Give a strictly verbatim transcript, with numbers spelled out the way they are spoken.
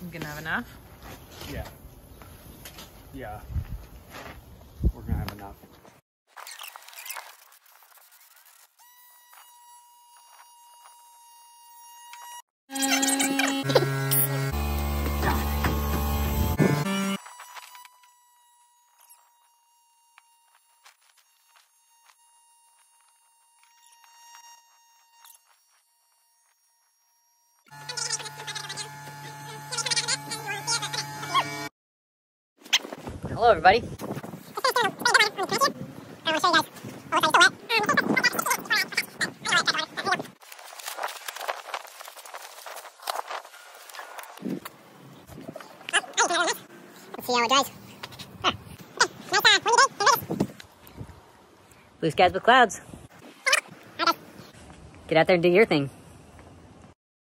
I'm gonna have enough? Yeah. Yeah. We're gonna have enough. Hello, everybody. Let's see how it dries. Blue skies with clouds. Get out there and do your thing.